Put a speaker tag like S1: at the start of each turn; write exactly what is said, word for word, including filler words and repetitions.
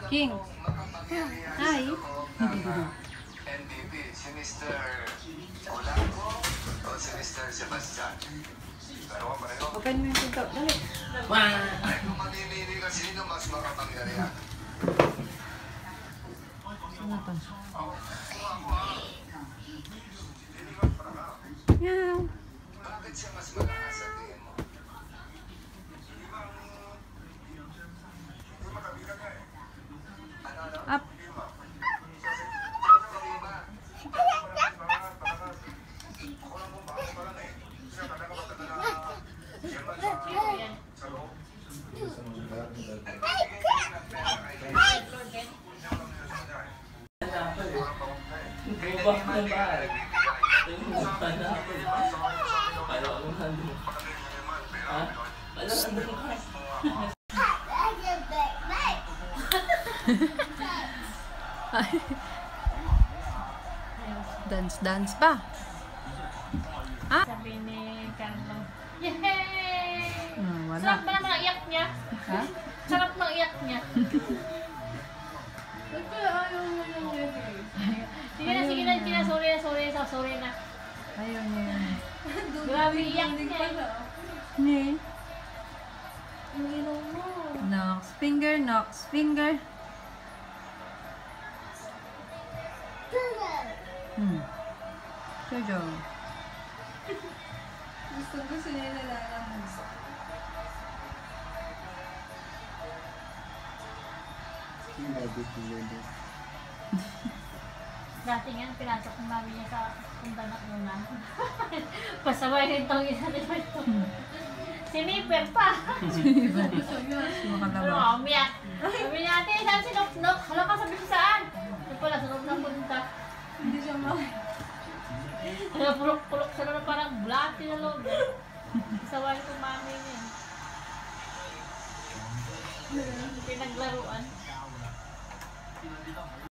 S1: King. Hi.
S2: N B B, si mister Colanco o si mister Sebastian? Pero pareho.
S1: Open mo yung pinto. Dali.
S2: Ay, kung mamimili ka, sino mas makapangyarihan?
S1: Ano to? Meow.
S2: Bakit siya mas malakas sa tingin mo?
S1: Up.
S3: Bubak na ba? Bubak na ako. Paano ako nandun? Ha? Paano nandun ka?
S1: Dance, dance pa. Ah?
S4: Sabi ni Carlo, yehey!
S1: Hmm, wala.
S4: Sarap ba naman ang iyak niya?
S1: Ha?
S4: Sarap ng iyak niya. Sige na, sige na, sige na, sorry na, sorry na, sorry na.
S1: Ayaw niya yun.
S4: Grabe iyak niya eh.
S1: Ni?
S4: Ang ilong mo.
S1: Nox. Finger, Nox. Finger. Hmm. Jojo.
S5: Gusto gusto niya nalalang mo.
S4: Dati nga, pinasok ng mami niya sa puntanak muna. Pasaway rin tong isa nito ito. Siniper pa. Ano,
S1: Makalabaw.
S4: umiyak. Sabi niya, ate, saan si Nok Nok? Hala ka, sabi ko saan? Yung pala, sa loob ng punta.
S5: Hindi siya mak...
S4: Hala, pulok-pulok siya na parang blati na loob. Pasaway ko mami niya. Pinaglaruan.